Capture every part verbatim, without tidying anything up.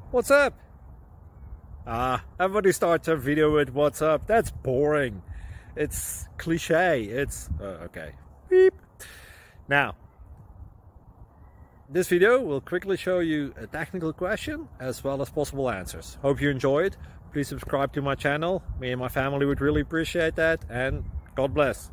What's up? Ah, everybody starts a video with what's up. That's boring. It's cliche. It's uh, okay. Beep. Now, this video will quickly show you a technical question as well as possible answers. Hope you enjoyed. Please subscribe to my channel. Me and my family would really appreciate that, and God bless.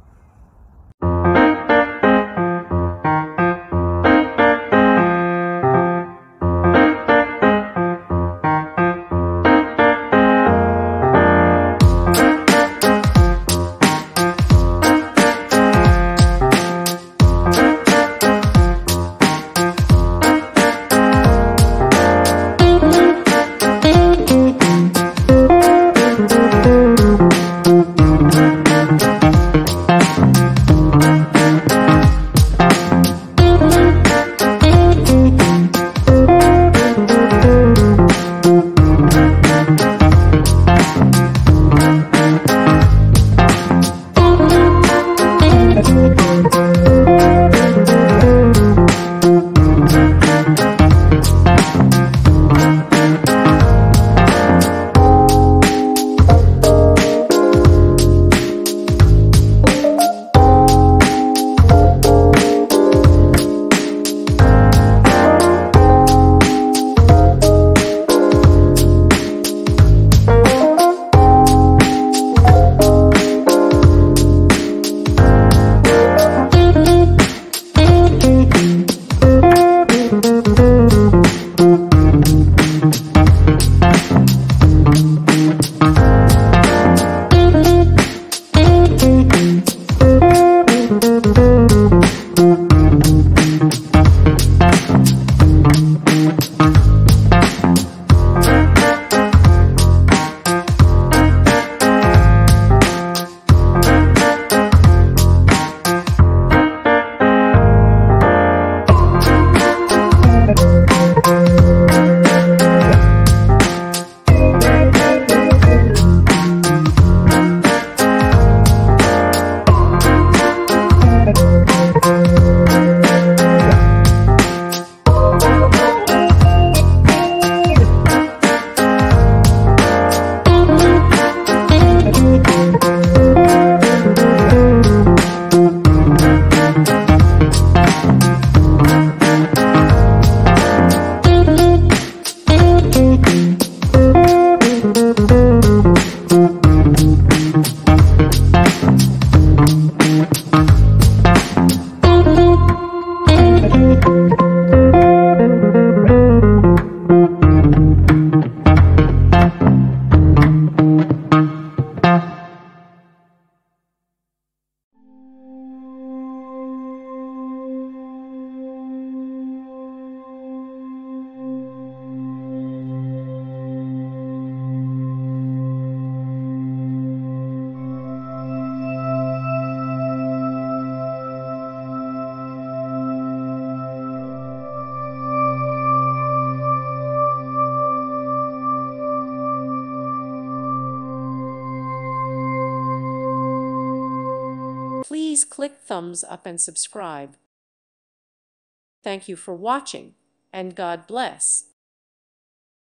Please click thumbs up and subscribe. Thank you for watching, and God bless.